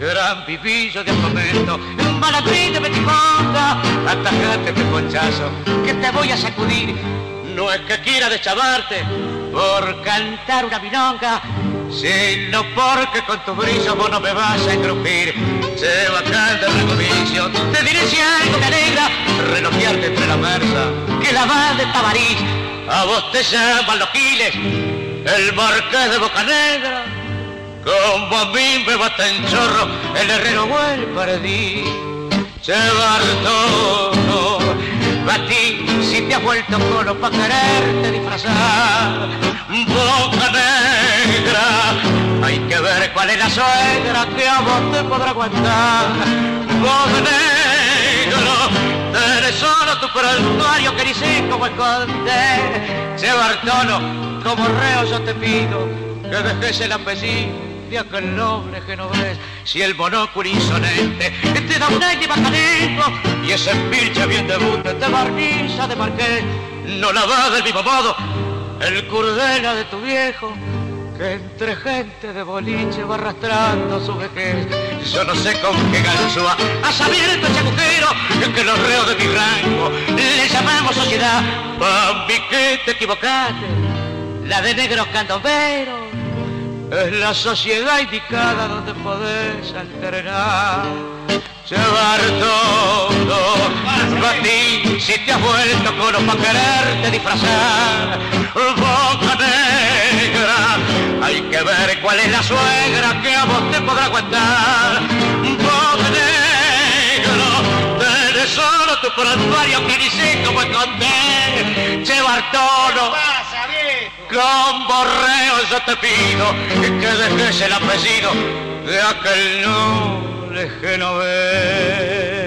gran vivillo de fomento, malandrín de betimonda, atajate este ponchazo que te voy a sacudir. No es que quiera deschavarte por cantar una milonga, sino porque con tu brillo vos no me vas a engrupir. Llevo acá el regovicio, te diré si algo me alegra, relojearte entre la merza, que la va de Tabarís. A vos te llaman los giles, el marqués de Boca Negra, como a mí me bata en chorro el herrero o el paredí. Che Bartolo, batí si te has vuelto colo pa' quererte disfrazar. Boca Negra, hay que ver cuál es la suegra que a vos te podrá aguantar. Boca Negro, tenés solo tu prontuario que ni sé cómo esconder. Che Bartolo, como reo yo te pido que dejes el apellido de aquel noble genovés. Si el monóculo insolente te da un aire bacanesco y ese pilche bien debute te barniza de marqués, no la va del mismo modo el curdela de tu viejo, que entre gente de boliche va arrastrando su vejez. Yo no sé con qué ganzúa has abierto ese agujero que los reos de mi rango le llamamos sociedad. Pa' mí que te equivocaste, la de negros candomberos es la sociedad indicada donde podés alternar. Llevar todo, a ti si te has vuelto colo pa' quererte disfrazar. Boca Negra, hay que ver cuál es la suegra que a vos te podrá aguantar. Boca Negro, tenés solo tu prontuario que ni sé cómo esconder. Llevar todo, con borreo yo te pido que dejes el apellido de aquel noble genovés.